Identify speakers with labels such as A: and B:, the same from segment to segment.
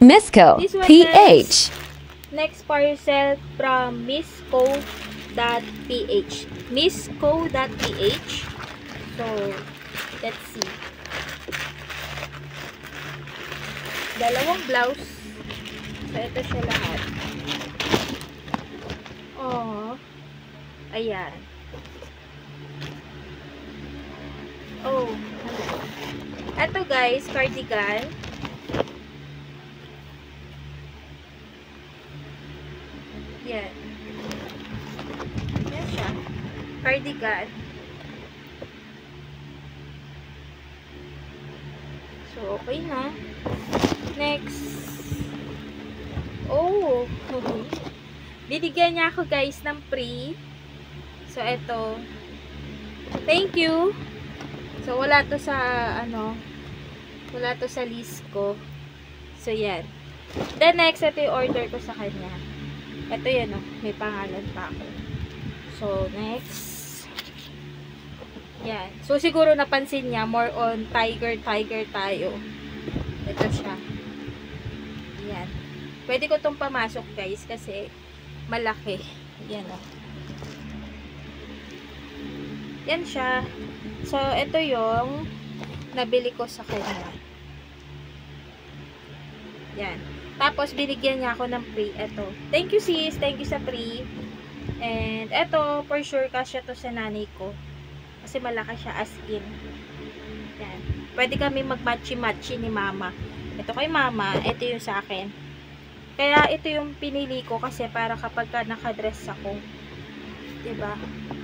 A: Misco
B: This one,
A: PH.
B: Next parcel from Misco.ph. Misco.ph. So, let's see. Dalawang blouse. So, ito siya lahat. Oh. Ayan. Oh. Ito guys, cardigan. Yan. Yan siya. Cardigan. So, okay na. Next. Oh. Binigyan niya ako guys ng free. So, eto. Thank you. So, wala to sa, wala to sa list ko. So, yan. Then, next, ito yung order ko sa kanya. Ito yan, oh. May pangalan pa ako. So, next. Yan. So, siguro napansin niya, more on tiger tayo. Ito siya. Yan. Pwede ko itong pamasok, guys, kasi malaki. Yan, oh. Yan siya. So, ito yung nabili ko sa kanya. Yan. Tapos, binigyan niya ako ng free. Ito. Thank you, sis. Thank you sa free. And, ito, for sure, kasya to sa nanay ko. Kasi malaki siya as in. Yan. Pwede kami mag-matchy-matchy ni mama. Ito kay mama. Ito yung sa akin. Kaya, ito yung pinili ko kasi para kapag nakadress ako. Diba?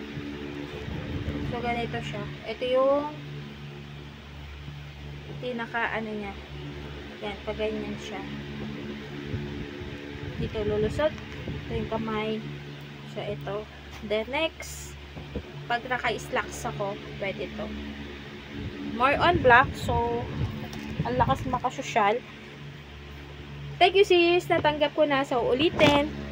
B: So, ganito siya. Ito yung pinaka, niya. Yan, pag ganyan siya. Dito lulusot. Ito yung kamay. So, ito. Then, next, pag naka-slacks ako, pwede ito. More on black. So, ang lakas makasosyal. Thank you, sis. Natanggap ko na. So, ulitin.